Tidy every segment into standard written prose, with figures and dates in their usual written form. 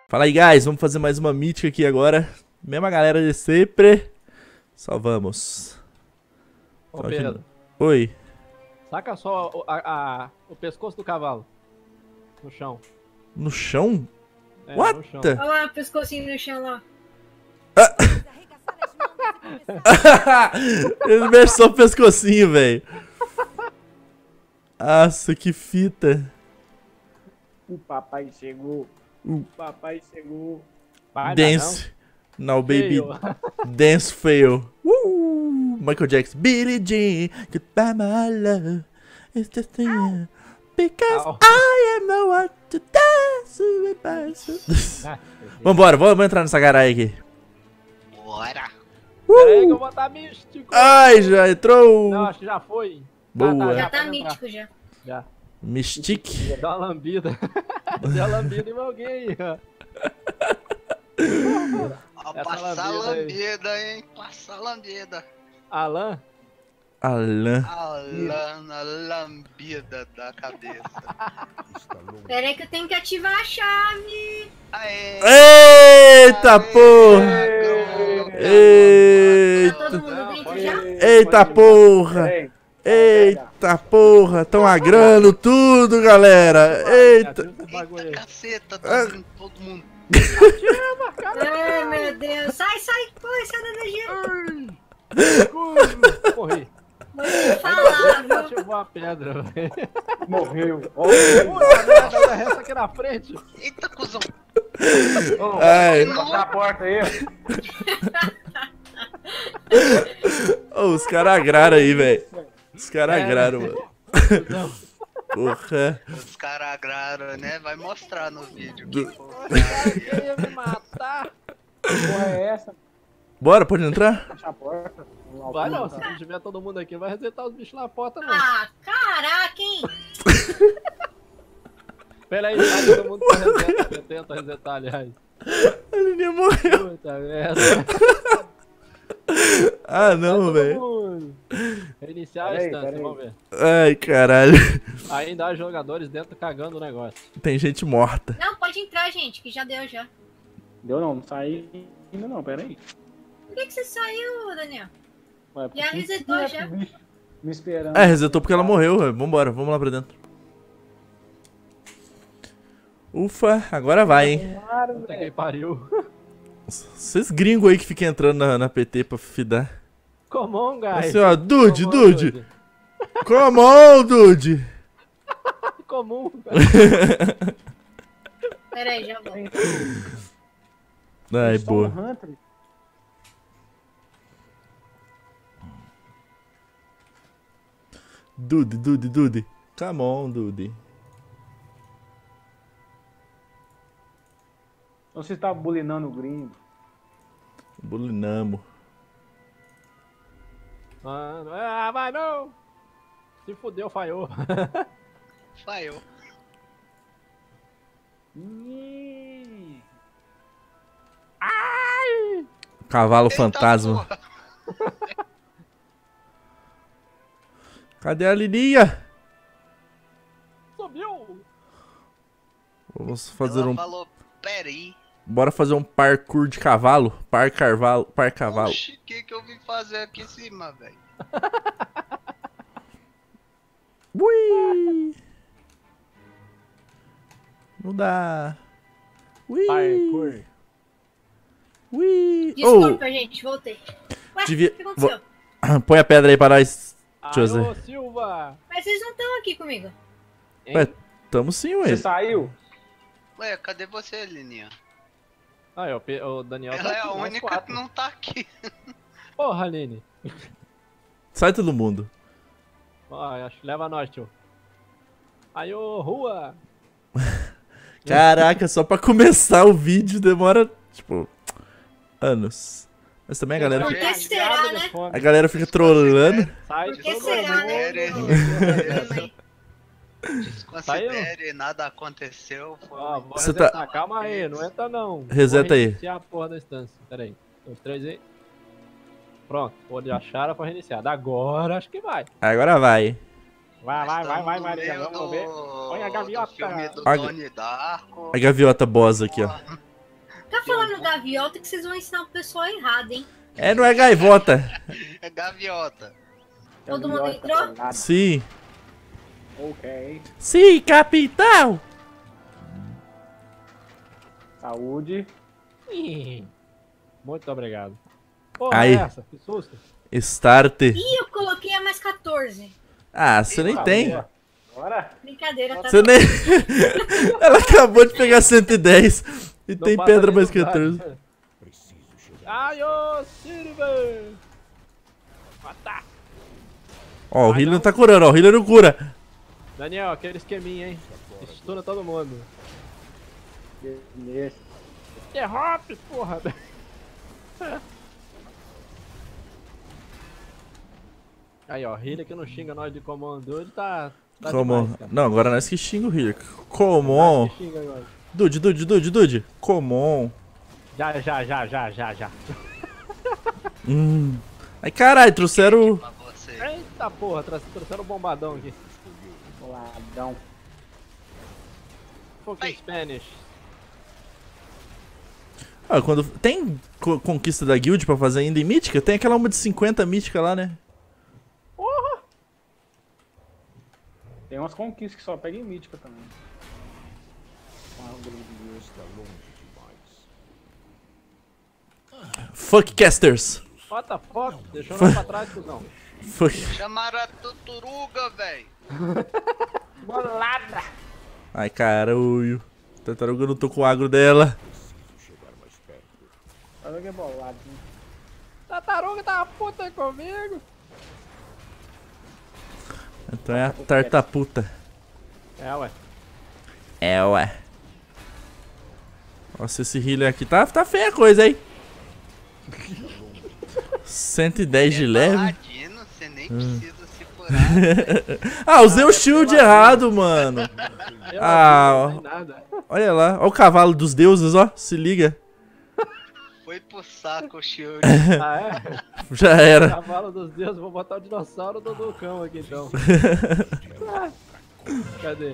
Fala aí, guys. Vamos fazer mais uma mítica aqui agora. Mesma galera de sempre. Só vamos. Ô Pedro, Oi. saca só o pescoço do cavalo. No chão. No chão? É, What no chão. the? Olha lá, o pescocinho no chão lá. Ele mexeu o pescocinho, velho. Nossa, que fita. O papai chegou. O papai chegou. Vai, Dance. Now, baby. Feio. Dance fail. Michael Jackson. Billie Jean. Goodbye, my love. It's the thing. Because Au. I am the one to dance with my... Vambora, vamos entrar nessa caralho aqui. Bora! Pera aí que eu vou botar místico. Ai, já entrou. Não, acho que já foi. Boa. Já tá pode mítico já. entrar. Já. Mystique. Dá uma lambida. Deu uma lambida em alguém aí, ó. Ó, Essa passar a lambida aí. lambida, hein? Passar a lambida. Alan? Alan. A lambida da cabeça. Pera aí que eu tenho que ativar a chave. Aê! Eita porra. Eita. Tá todo mundo dentro já? Eita porra. Peraí. Eita porra. Tão agrando tudo, galera. Eita. Esse bagulho aí. Eita caceta, tá vindo todo mundo. Ai, meu Deus. Sai, corre, sai da energia. Morri. Vou te falar, viu? Ativou a pedra, velho. Morreu. Puta merda, resta aqui na frente. Eita, cuzão. Ai. Fecha a porta aí. Ô, os caras agraram aí, velho. Os caras agraram, mano. Porra. Os caras agraram, né? Vai mostrar no vídeo. Quem ia me matar? Porra é essa? Bora, pode entrar? Fecha a porta. Vai não, se não tiver todo mundo aqui, vai resetar os bichos na porta, não. Ah, caraca, hein? Pera aí, vai todo mundo pra reseta, eu tento resetar, aliás. A Lininha morreu. Puta merda. Ah, não, Todo velho. mundo. Reiniciar a Pera aí, instância, pera aí. vamos ver. Ai, caralho. Ainda há jogadores dentro cagando o negócio. Tem gente morta. Não, pode entrar, gente, que já deu já. Deu não saí ainda não, pera aí. Por que você saiu, Daniel? Ué, Já por que resetou, que é já. pro bicho me esperando. É, resetou porque ela morreu, velho. Vambora, vamos lá pra dentro. Ufa, agora vai, hein. Claro, Puta que velho. pariu. Vocês gringos aí que ficam entrando na PT pra fidar. Come on, guys. Assim, ó, Dude, Come on, Dude. Come on, Dude. Comum. Pera aí, já vou. Ai, Só boa. um Hunter. Dude, Dude, Dude. Come on, Dude. Então você tá bulinando o gringo. Bulinamo. Mano, vai não. Se fudeu, falhou. Falhou. Cavalo Eita, fantasma. porra. Cadê a Lininha? Subiu. Vamos fazer Ela um... falou, peraí. Bora fazer um parkour de cavalo. Par cavalo. Oxi, o que eu vim fazer aqui em cima, velho? Ui! Não dá. Ui! Parkour. Ui! Desculpa, gente, voltei. Ué, Devia- o que aconteceu? Oh, põe a pedra aí pra nós, José. Alô, Silva. Mas vocês não estão aqui comigo. Hein? Ué, tamo sim, ué. Você saiu? Ué, cadê você, Lininha? Ah, o Daniel Ela tá é aqui, a nós única quatro. que não tá aqui. Porra, Aline. Sai todo mundo. Ó, acho que leva nós, tio. Aí, ô, rua. Caraca, só pra começar o vídeo demora, tipo, anos. Mas também a galera Por fica, que será, né? a galera fica trolando. Sai Por de que todo será, mundo. né? Desconsidere. Saiu? Desconsidere, nada aconteceu. Ó, vou Você resetar. tá- Calma aí, não entra não. Reseta aí. Vou reiniciar a porra da instância. Pera aí. 2, 3 aí. Pronto, vou de achar pra reiniciar. Agora acho que vai. Agora vai. Vai, Estamos no Maria. meio Vamos ver. Põe a gaviota. do filme do A- Doni Darko. A gaviota boss aqui, ó. Tá falando gaviota que vocês vão ensinar o pessoal errado, hein? É, não é gaivota. É gaviota. Todo mundo entrou? Sim. Ok. Sim, capitão. Saúde. Ih, muito obrigado. Porra, Aí. essa? Que susto. Start. Ih, eu coloquei a mais 14. Ah, você nem tem. Bora. Brincadeira, tá Você nem. Ela acabou de pegar 110 e Não tem passa pedra nem mais do 14. dado. Ai, ô, Silver! Matar! Ó, o healer não tá curando, ó. O healer não cura. Daniel, aquele esqueminha, hein? Estuna todo mundo. Beleza. Derrop, porra! Aí, ó, healer que não xinga nós de comando, ele tá Como? demais, cara. Não, agora nós que xinga o healer. Come on. Que xinga nós. Dude. Come on. Já. Ai, caralho, trouxeram. Pra você. Eita porra, trouxeram um bombadão aqui. Boladão. Fucking Spanish. Ah, quando. Tem conquista da guild pra fazer ainda em mítica? Tem aquela uma de 50 mítica lá, né? Porra! Tem umas conquistas que só pega em mítica também. Fuck casters. What the fuck? Deixou nós pra trás, cuzão. Fuck. Chamaram a Tuturuga, velho. Bolada. Ai, caralho. Tartaruga, eu não tô com o agro dela. Olha que bolado. Hein? Tartaruga tá puta comigo. Então é a tartaputa. É, ué. É, ué. Nossa, esse healer aqui tá feia a coisa, hein? 110 de leve. Ladino, você nem precisa se curar. Ah, usei o shield errado, mano. Eu Ah, não tem nada. Olha lá. Olha o cavalo dos deuses, ó. Se liga. Foi pro saco o shield. Ah, é? Já era. Cavalo dos deuses, vou botar o dinossauro do Ducão aqui então. Cadê?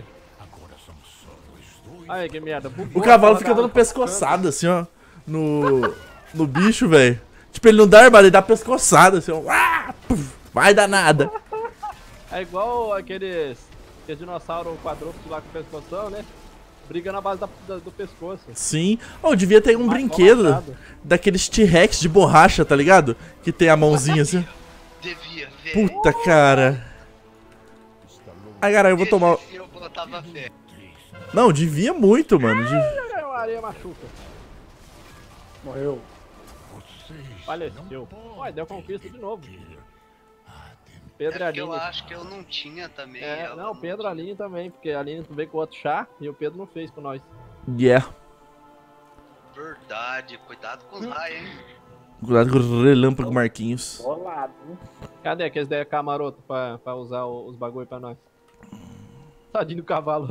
Aí, que merda. O cavalo fica dando pescoçada, assim, ó. No bicho, velho. Tipo, ele não dá armada, ele dá pescoçada, assim, ó. Ah, puf, vai dar nada. É igual aqueles dinossauro quadrúpedo lá com pescoção, né? Briga na base do pescoço. Sim. Oh, devia ter um brinquedo machado. daqueles T-Rex de borracha, tá ligado? Que tem a mãozinha assim. Devia, velho. Puta, cara. Ai, cara, eu vou tomar... Esse eu botava fé. Não, devia muito, mano. É uma areia machuca. Morreu. Faleceu. Ué, deu conquista de novo. Pedro e É porque eu Aline. acho que eu não tinha também. É, ela não, Pedro e Aline também, porque a Aline veio com outro chá e o Pedro não fez com nós. Yeah. Verdade, cuidado com os raios, hein? Cuidado com o relâmpago, Marquinhos. Bolado. Hein? Cadê aqueles daí camaroto pra usar os bagulho pra nós? Tadinho do cavalo.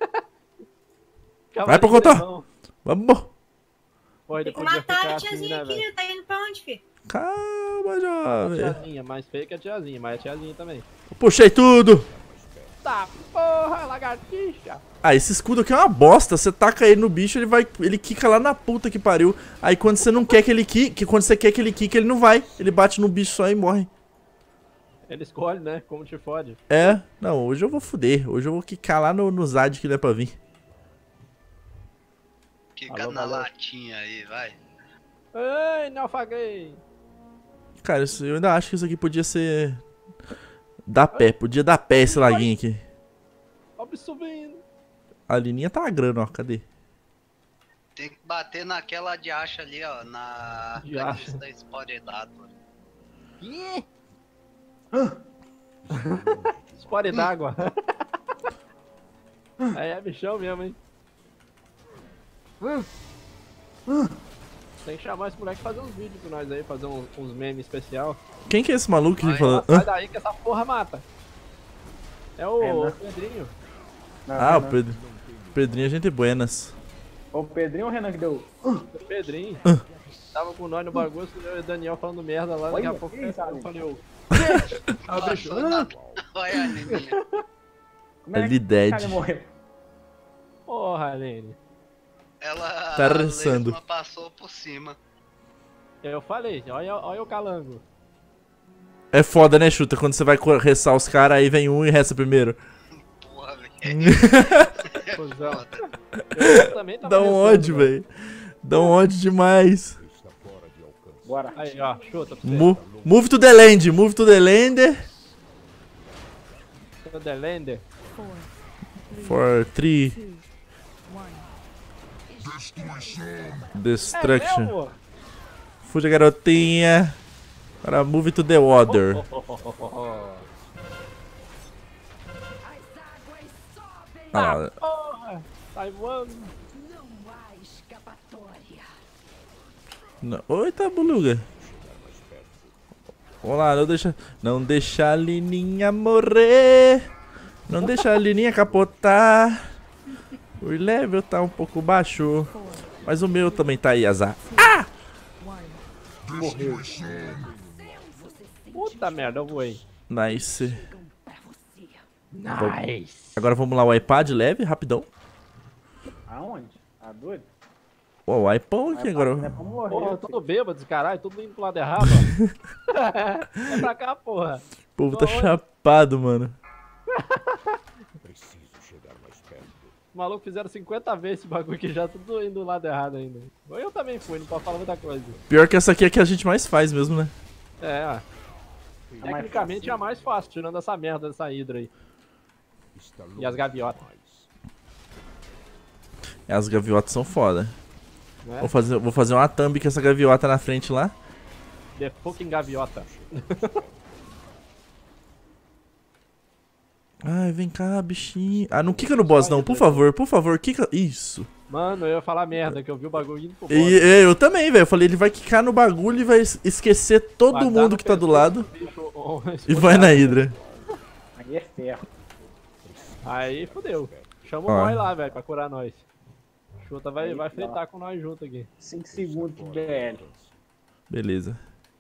Vai pro cotó. Não. Vamos. Pô, ele Tem que podia matar ficar a assim, tiazinha né, aqui, velho? tá indo pra onde, filho? Calma, A jovem. tiazinha, mais feia que a tiazinha, mas a tiazinha também. Puxei tudo. Tá, porra, lagartixa. Ah, esse escudo aqui é uma bosta. Você taca ele no bicho, ele quica lá na puta que pariu. Aí quando você não quer que ele quique, quando você quer que ele quique, ele não vai. Ele bate no bicho só e morre. Ele escolhe, né, como te fode. É, não, hoje eu vou fuder. Hoje eu vou quicar lá no Zad que ele é pra vir. Fica Alô, na alô. latinha aí, vai. Ei, não afaguei. Cara, eu ainda acho que isso aqui podia ser... Dar pé, podia dar pé esse laguinho aqui. Sobe subindo. A Lininha tá agrando, ó, cadê? Tem que bater naquela de acha ali, ó. Na De acha. cabeça da Sporedator. Ih! Spore d'água. Aí é bichão mesmo, hein? Tem que chamar esse moleque pra fazer uns vídeos com nós aí, fazer uns memes especial. Quem que é esse maluco que Vai, fala... Sai Hã? daí que essa porra mata. É o É, né? Pedrinho. Não, Ah, o Renan. Pedro. Pedrinho, gente buenas. O Pedrinho ou o Renan que deu? O Pedrinho. Tava com nós no bagulho, eu e o Daniel falando merda lá, daqui a Olha, pouco que isso, eu Ale? falei, ô. Ah, o bicho. Passou na... Olha a Lininha. Como é que Ali dead. o cara morreu? Porra, Aline. Ela Tá a rezando. lesma passou por cima. Eu falei, olha o calango. É foda, né, Chuta? Quando você vai restar os caras, aí vem um e resta primeiro. Porra, velho. Cusão. Foda. Eu também tava Dá um rezando, ódio, velho. Dá um ódio demais. Bora. Aí, ó, chuta pra você. Move to the land, move to the land. The Lander. 4, 3, destruction. mesmo? Fuja, garotinha. Agora move to the water. Ah lá. Porra! Sai voando. Não. Eita, buluga. Vamos lá, não deixa a Lininha morrer. Não deixa a Lininha capotar. O level tá um pouco baixo. Mas o meu também tá aí, azar. Ah! Morreu. Puta merda, eu voei. Nice. Nice. Agora vamos lá, o iPad leve, rapidão. Aonde? Tá doido? Pô, o iPhone aqui Não é agora. pra morrer. Porra, tudo bêbado, esse caralho, tudo indo pro lado errado, ó. É pra cá, porra. O povo tá Tô onde? chapado, mano. Os malucos fizeram 50 vezes esse bagulho aqui já, tudo indo do lado errado ainda. Eu também fui, não posso falar muita coisa. Pior que essa aqui é que a gente mais faz mesmo, né? É, ó. mais Tecnicamente é a mais fácil, tirando essa merda dessa hidra aí. E as gaviotas, As gaviotas são foda. né? Vou fazer uma thumb com essa gaviota na frente lá. The fucking gaviota. Ai, vem cá, bichinho. Ah, não quica no boss não, por favor, quica. Isso. Mano, eu ia falar merda, que eu vi o bagulho indo pro boss. Eu também, velho. Eu falei, ele vai quicar no bagulho e vai esquecer todo Vai dar mundo no que tá do pescoço lado do bicho, e vai na hidra. Aí é ferro. Aí fodeu. Chama Ó. o Moi lá, velho, pra curar nós. Chuta vai fritar com nós junto aqui. 5 segundos pro BL. Beleza.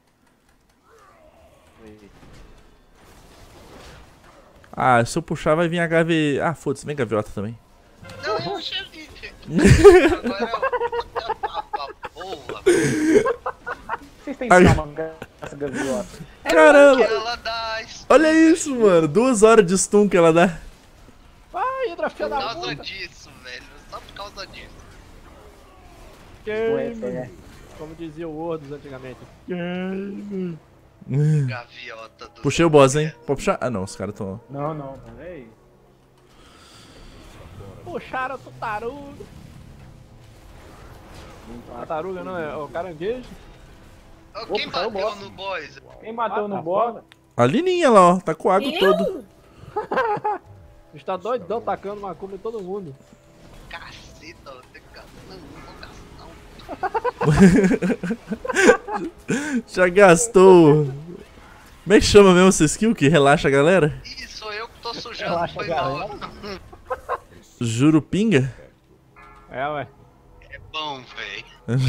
Ah, se eu puxar vai vir a gave... Ah, foda-se, vem gaviota também. Não, eu achei. Agora porra. Vocês têm calma com essa gaviota? Caramba, Ela dá olha isso, mano. 2 horas de stun que ela dá. Ai, Hidra, filha por da causa puta. disso, velho. Só por causa disso. Game. Como dizia o Words antigamente. Game. Gaviota do. Puxei o boss, hein? Pode puxar? Ah, não, os caras tão... Não, peraí. Puxaram o tartaruga. Tartaruga não, é o caranguejo. Ó, quem Opa, saiu o bateu boss. no boss? Quem bateu Ah, no tá boss? foda. A Lininha lá, ó. Tá com o água todo. O bicho tá doidão tacando macumba em todo mundo. Caceta, eu tenho que. Não. Já gastou. Como é que chama mesmo essa skill que relaxa a galera? Ih, sou eu que tô sujando. Relaxa, Foi galera. mal. Jurupinga? É, ué. É bom, velho.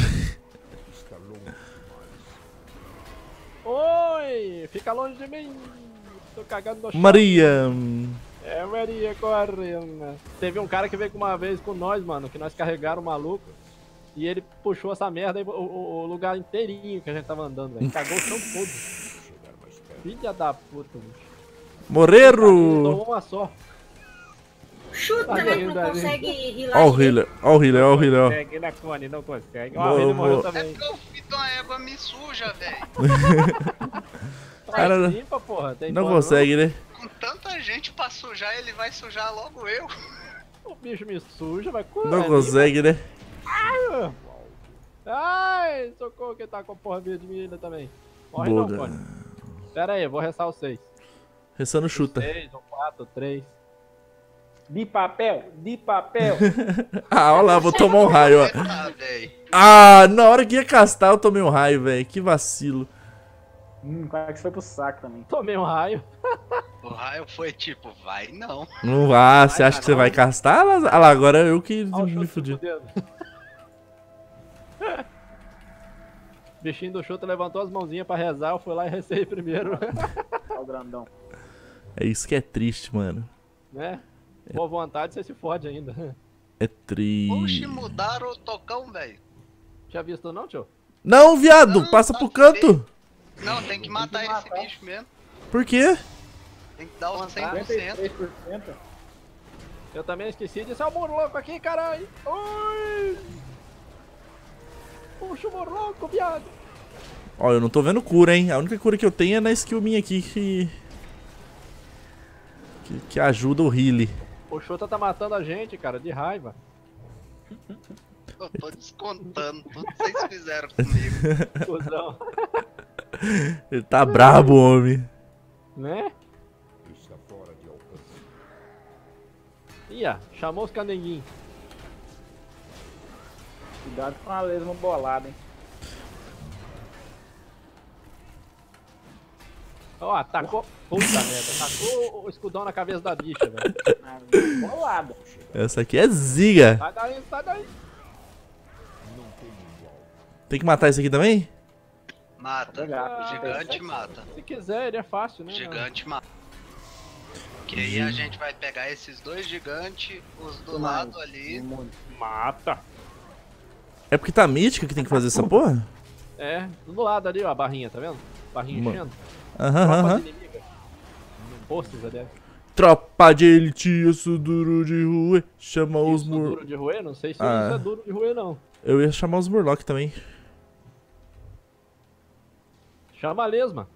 Oi, fica longe de mim. Tô cagando no chão. Maria. É, Maria, correndo. Teve um cara que veio uma vez com nós, mano, que nós carregaram o maluco. E ele puxou essa merda aí, o lugar inteirinho que a gente tava andando, velho. Cagou o chão todo. Filha da puta, bicho. Moreiro. Tomou uma só. Chuta, Tá né? Que vendo não ali? consegue rilar. Ó o direito. healer, ó o healer, ó o healer, ó. Consegue, né, Cone? Não consegue. Ó, Boa, a Rita morreu boa. É também. porque o filho de uma égua me suja, velho. Cara, Limpa, porra. Tem não pano, consegue, né? Com tanta gente pra sujar, ele vai sujar logo eu. O bicho me suja, vai curar. Não consegue, né? Ai, socorro, que tá com a porra minha de milha também. Morre Boa. não, Cone. Pera aí, eu vou restar os 6. Restando chuta. 6, ou 4, 3. De papel, de papel. Ah, olha lá, vou tomar um raio, ó. Ah, velho. Ah, na hora que ia castar eu tomei um raio, velho. Que vacilo. Quase que foi pro saco também. Tomei um raio. O raio foi tipo, vai não. Não vá, você acha que você vai castar? Ah lá, agora eu que Olha o me chute fudi. no dedo. Bichinho do chute levantou as mãozinhas pra rezar, eu fui lá e recei primeiro. Olha o grandão. É isso que é triste, mano. Né? Boa vontade, você se fode ainda. É tri... Oxe, mudaram o tocão, velho. Tinha visto não, tio? Não, viado, Não, passa tá pro canto. Não, tem que matar esse bicho mesmo. Por quê? Tem que dar os 100%. 53%. Eu também esqueci disso. É o Murloco aqui, caralho. Oi! Puxa o Murloco, viado. Ó, eu não tô vendo cura, hein. A única cura que eu tenho é na skill minha aqui que ajuda o healer. O Xota tá matando a gente, cara, de raiva. Eu tô descontando tudo que vocês fizeram comigo. Cusão. Ele tá brabo, homem. Né? Ia, chamou os canenguinhos. Cuidado com a lesma bolada, hein? Ó, atacou. Puta merda, atacou o escudão na cabeça da bicha, velho. Ah, bolada. Essa aqui é ziga. Sai daí, sai daí. Tem que matar esse aqui também? Mata. Obrigado. O gigante mata. Se quiser, ele é fácil, né? O gigante mata. Que aí a gente vai pegar esses dois gigantes, os do lado ali. Mata. É porque tá mítica que tem que fazer essa porra? É, do lado ali, ó, a barrinha, tá vendo? Barrinha enchendo. Aham, Tropa aham. inimiga. Forças, aliás. Tropa de elite, eu sou duro de rua. Chama os Isso mur... duro de roer? Não sei se Ah. isso é duro de roer, não. Eu ia chamar os Murloc também. Chama a lesma.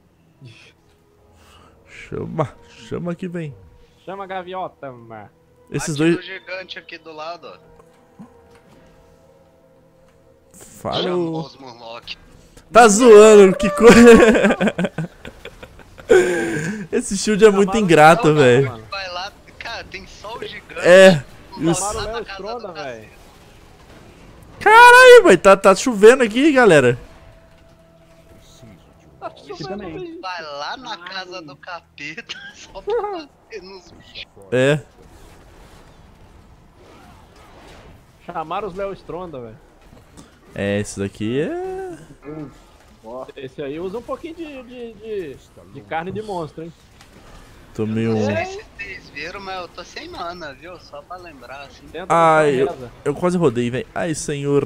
Chama que vem. Chama a gaviota, mano. Esses Atira dois... o gigante aqui do lado, ó. Falou. Chamou os Murloc. Tá zoando, que coisa. Esse shield é muito Chamaram- ingrato, Não, velho. mano. Vai lá, cara, tem só o gigante. É. E os... Chamaram o Lá Léo na casa Stronda, do cacete. velho. Caralho, velho, tá chovendo aqui, galera. Tá chovendo, velho. Vai lá na casa do capeta só pra bater nos bichos. É. Chamaram os Léo Stronda, velho. É, esse daqui é... Esse aí usa um pouquinho de carne de monstro, hein? Tomei Não um... sei se vocês viram, mas eu tô sem mana, viu? Só pra lembrar, assim. Tenta Ai, deixar reza. eu quase rodei, velho. Ai, senhor.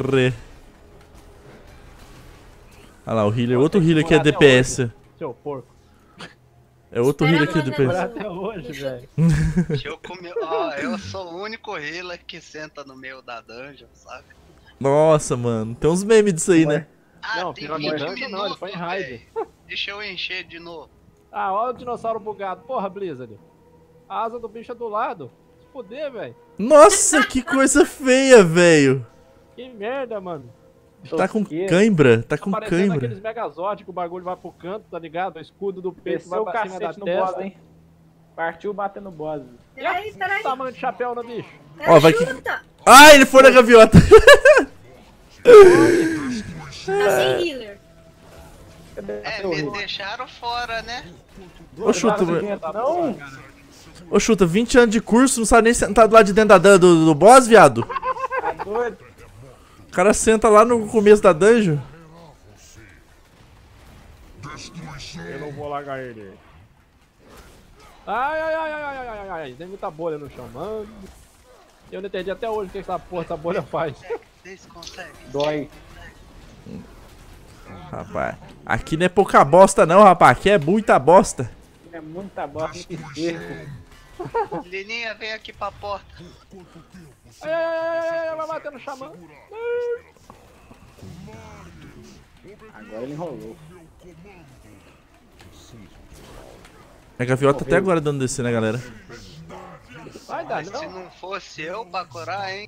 Olha lá, o healer. Outro Tem que healer que é demorar até DPS. Seu porco. É outro healer que é Espera a mana DPS. Até hoje, velho. Deixa eu comer. Ó, eu sou o único healer que senta no meio da dungeon, sabe? Nossa, mano. Tem uns memes disso aí, né? Ah, Não, tem pior que 20 dungeon não, ele foi em minutos, raid. velho. Deixa eu encher de novo. Ah, olha o dinossauro bugado. Porra, Blizzard. A asa do bicho é do lado. Se fuder, velho. Nossa, que coisa feia, velho. Que merda, mano. Tá com Tosqueira. cãibra. Tá com Parecendo cãibra. aqueles Megazord que o bagulho vai pro canto, tá ligado? O escudo do peito vai Desceu o pra cima da cacete no testa. boss, hein? Partiu batendo no boss. Peraí, peraí. Tamanho de chapéu no bicho. Ó, vai que- Chuta. Ah, ele foi na gaviota. Tá sem healer. É, me deixaram fora, né? Ô, Chuta, Não, ô, Chuta, 20 anos de curso, não sabe nem sentar do lado de dentro do boss, viado? tá doido. O cara senta lá no começo da dungeon. Eu não vou largar ele. Ai, ai, ai, ai, ai, ai, ai, ai. Tem muita bolha no chão, mano. Eu não entendi até hoje o que essa porra, essa bolha faz. Vocês conseguem. Dói. Rapaz, aqui não é pouca bosta não, rapaz. Aqui é muita bosta. É muita bosta, muito esterco. Lininha, vem aqui pra porta. Ai, ai, ai, ai, ai, vai batendo xamã. Agora ele enrolou. A gaviota até agora dando descer, né, galera? Vai dar, Mas se não. não fosse eu pra curar, hein?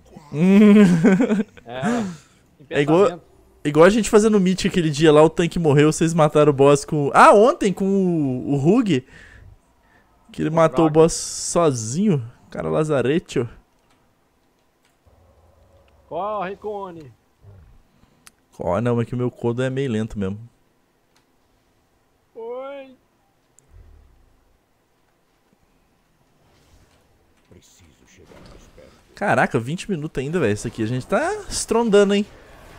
É, É igual a gente fazendo meet aquele dia lá, o tanque morreu, vocês mataram o boss com... Ah, ontem com o Rug. Que ele matou o boss sozinho. Cara lazarete, ó. Corre, Cone. Ó, não, é que o meu codo é meio lento mesmo. Oi. Caraca, 20 minutos ainda, velho. Isso aqui a gente tá estrondando, hein?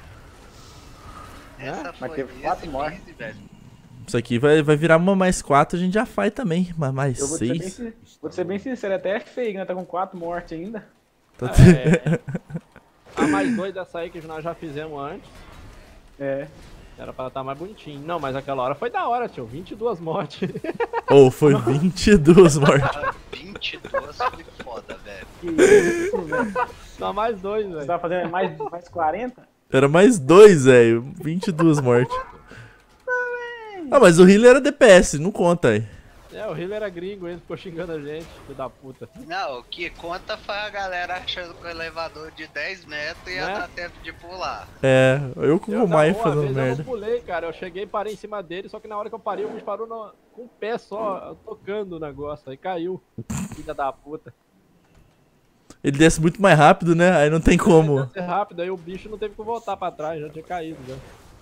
Essa Mas foi teve 4 mortes. easy, velho. Isso aqui vai virar uma mais 4, a gente já faz também. Mas mais Eu vou te ser 6. vou te ser bem sincero, até é feio, né? Tá com 4 mortes ainda. Tá A mais 2 dessa aí que nós já fizemos antes. É. Era pra estar mais bonitinho. Não, mas aquela hora foi da hora, tio. 22 mortes. Ou foi 22 mortes. 22 foi foda, velho. Que isso, velho. Só mais 2, Você velho. tá fazendo mais 40? Era mais 2, velho. 22 mortes. Ah, mas o healer era DPS, não conta aí. É, o healer era gringo, ele ficou xingando a gente, filho da puta. Não, o que conta foi a galera achando que o elevador de 10 metros ia Né? dar tempo de pular. É, eu com o Mai fazendo Eu merda. não pulei, cara. Eu cheguei e parei em cima dele, só que na hora que eu parei, o bicho parou com o pé só, tocando o negócio. Aí caiu. Filha da puta. Ele desce muito mais rápido, né? Aí não tem como. Ia ser rápido, aí o bicho não teve que voltar pra trás, já tinha caído, já.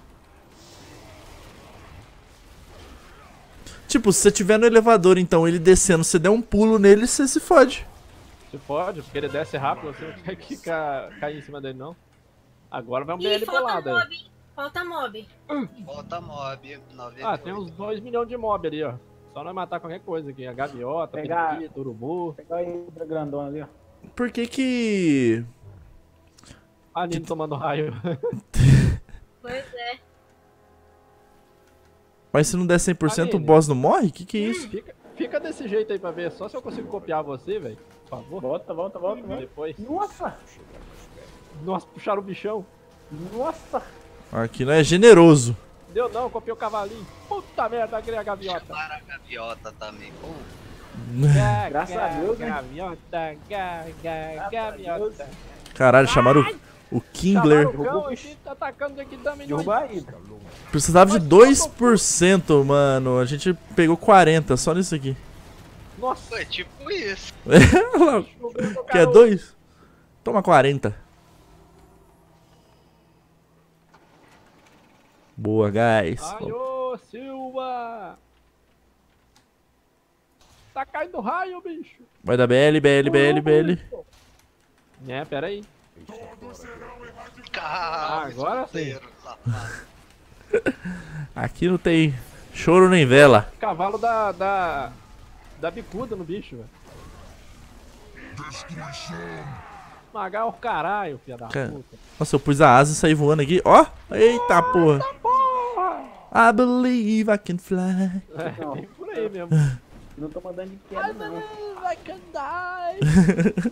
Tipo, se você tiver no elevador, então, ele descendo, você der um pulo nele, você se fode. Se pode, porque ele desce rápido, você não quer que cair em cima dele, não. Agora vai um BL Ih, falta bolado aí. mob, hein? Falta mob. Volta mob, 98. Ah, tem uns 2 milhões de mob ali, ó. Só nós matar qualquer coisa aqui. A gaviota, Pegar- periquito, urubu. Pegar aí o grandona ali, ó. Por que que... A Nino tomando raio. Pois é. Mas se não der 100%, o Aline. boss não morre? Que é isso? Fica desse jeito aí pra ver. Só se eu consigo copiar você, velho. Por favor. Volta. Depois. Nossa! Nossa, puxaram o bichão. Nossa! Aqui não é generoso. Deu não, copiei o cavalinho. Puta merda, criei a gaviota. Chamaram a gaviota também. Pô, Graças a Deus, né? Gaviota, gaviota. Caralho, chamaram o Kingler. Chamaram o cão aqui, tá atacando aqui também. Derrubar aí. Precisava de 2%, mano. A gente pegou 40 só nisso aqui. Nossa, foi tipo isso. Quer 2? Toma 40. Boa, guys. Ai, ô, Silva. Tá caindo raio, bicho. Vai dar BL. É, pera aí. Caralho, Agora sim. safado. Aqui não tem choro nem vela. Cavalo da bicuda no bicho, velho. Magar o caralho, filha da Cara. puta. Nossa, eu pus a asa e saí voando aqui. Ó! Eita porra! Porra! I believe I can fly. É, Não. tem por aí mesmo. Não tô mandando de queda, não. I can die.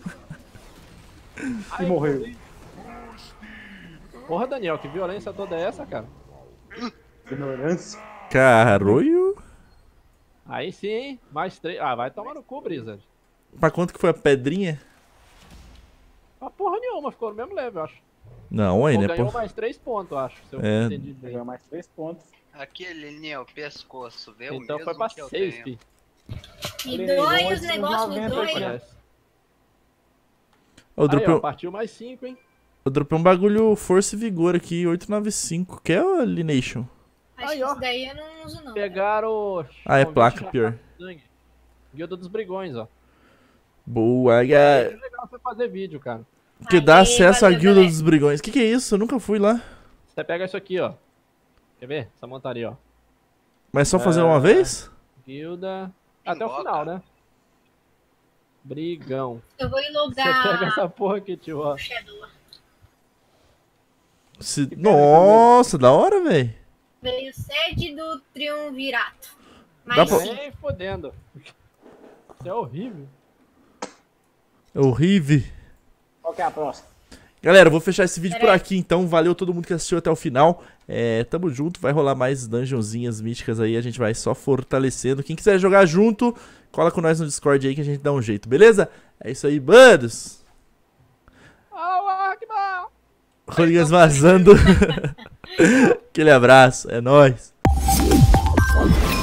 E morreu. Porra, Daniel, que violência toda é essa, cara? Ignorância. Caralho! Aí sim, hein? Mais 3. Ah, vai tomar no cu, Brisa. Pra quanto que foi a pedrinha? Pra porra nenhuma, ficou no mesmo level, eu acho. Não, aí, Ou né, ganhou pô? mais 3 pontos, eu acho. Se eu É. entendi bem. Pegou mais 3 pontos. Aquele Neo pescoço, vê o Então mesmo foi pra que eu 6, tenho. fi. Me Olha aí, dói vamos os negócios, me 90 dói. aqui, ó. Parece. Eu Aí, dropei, ó, partiu mais 5, hein? eu dropei um bagulho força e vigor aqui, 895. Que é o Lineation? Acho Aí, que ó. isso daí eu não uso, não. Pegaram. Ah, é convite placa, já pior. tá sangue. Guilda dos Brigões, ó. Boa, É guys. legal você fazer vídeo, cara. Que dá Aê, acesso à valeu, guilda galera. dos brigões. Que é isso? Eu nunca fui lá. Você pega isso aqui, ó. Quer ver? Essa montaria, ó. Mas só fazer É. uma vez? Guilda. Até o Invoca. final, né? Brigão. Eu vou Você pega logar essa porra aqui, tio, ó. o Shadow. Nossa, da hora, velho. Veio sede do Triunvirato. Dá Mas pra- sim, Nem fodendo. Isso é horrível. É horrível. Qual que é a próxima? Galera, eu vou fechar esse vídeo por Peraí. aqui, então. Valeu todo mundo que assistiu até o final. Tamo junto, vai rolar mais dungeonzinhas místicas aí. A gente vai só fortalecendo. Quem quiser jogar junto, cola com nós no Discord aí que a gente dá um jeito, beleza? É isso aí, bandos. Allahu Akbar! Rodrigues vazando. Aquele abraço, é nóis.